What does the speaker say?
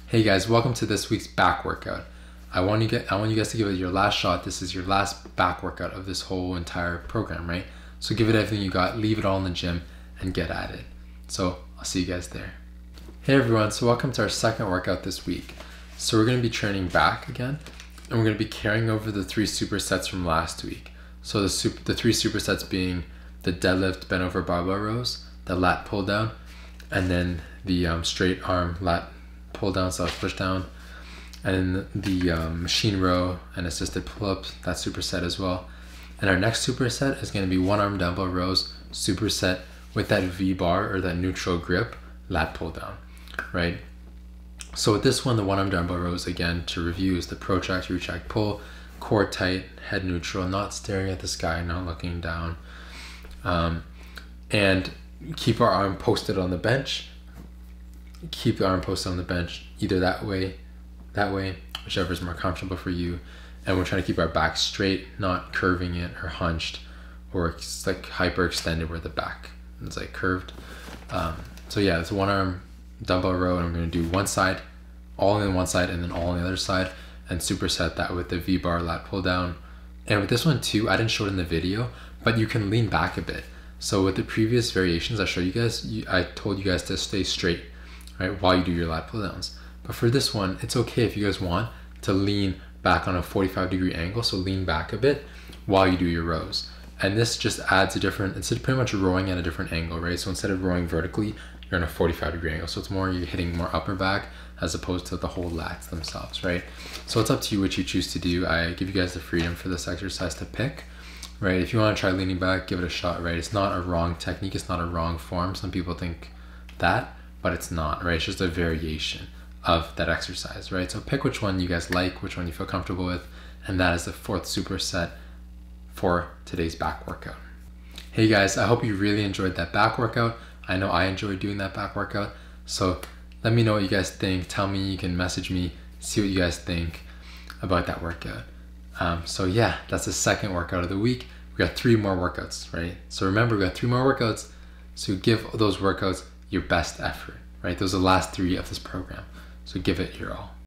Hey guys, welcome to this week's back workout. I want you guys to give it your last shot. This is your last back workout of this whole entire program, right? So give it everything you got, leave it all in the gym, and get at it. So I'll see you guys there. Hey everyone, so welcome to our second workout this week. So we're going to be training back again, and we're going to be carrying over the 3 supersets from last week. So the 3 supersets being the deadlift bent over barbell rows, the lat pull down, and then the straight arm lat pull down / push down, and the machine row and assisted pull-ups, that superset as well. And our next superset is going to be 1 arm dumbbell rows superset with that V bar or that neutral grip lat pull down, right? So with this one, the 1 arm dumbbell rows, again, to review, is the protract, retract, pull, core tight, head neutral, not staring at the sky, not looking down, and keep our arm posted on the bench. Keep the arm posted on the bench, either that way, whichever is more comfortable for you. And we're trying to keep our back straight, not curving it or hunched, or it's like hyperextended where the back is like curved. So yeah, it's 1 arm dumbbell row, and I'm going to do one side, all on one side, and then all on the other side, and superset that with the V bar lat pull down. And with this one too, I didn't show it in the video, but you can lean back a bit. So with the previous variations I showed you guys, I told you guys to stay straight, right, while you do your lat pull downs. But for this one, it's okay if you guys want to lean back on a 45-degree angle, so lean back a bit while you do your rows. And this just adds a different, it's pretty much rowing at a different angle, right? So instead of rowing vertically, you're on a 45-degree angle. So it's more, you're hitting more upper back as opposed to the whole lats themselves, right? So it's up to you what you choose to do. I give you guys the freedom for this exercise to pick, right? If you want to try leaning back, give it a shot, right? It's not a wrong technique, it's not a wrong form. Some people think that, but it's not, right? It's just a variation of that exercise, right? So pick which one you guys like, which one you feel comfortable with, and that is the 4th superset for today's back workout. Hey guys, I hope you really enjoyed that back workout. I know I enjoyed doing that back workout, so let me know what you guys think. Tell me, you can message me, see what you guys think about that workout. So yeah, that's the second workout of the week. We got 3 more workouts, right? So remember, we got 3 more workouts, so give those workouts your best effort, right? Those are the last 3 of this program, so give it your all.